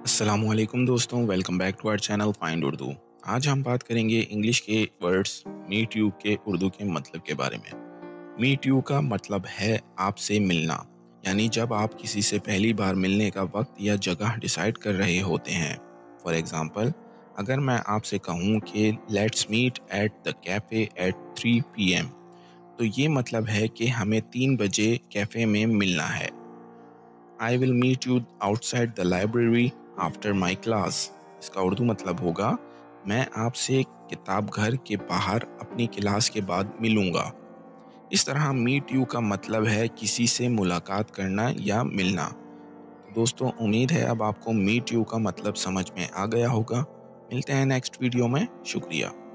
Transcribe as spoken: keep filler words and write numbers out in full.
अस्सलामुअलैकुम दोस्तों, welcome back to our channel find Urdu. आज हम बात करेंगे इंग्लिश के वर्ड्स मीट यू के उर्दू के मतलब के बारे में। मीट यू का मतलब है आपसे मिलना, यानी जब आप किसी से पहली बार मिलने का वक्त या जगह डिसाइड कर रहे होते हैं। फॉर एग्ज़ाम्पल, अगर मैं आपसे कहूँ कि let's meet at the cafe at three P M, तो ये मतलब है कि हमें तीन बजे कैफ़े में मिलना है। I will meet you outside the library after my class. इसका उर्दू मतलब होगा, मैं आपसे किताब घर के बाहर अपनी क्लास के बाद मिलूंगा। इस तरह मीट यू का मतलब है किसी से मुलाकात करना या मिलना। तो दोस्तों, उम्मीद है अब आपको मीट यू का मतलब समझ में आ गया होगा। मिलते हैं नेक्स्ट वीडियो में। शुक्रिया।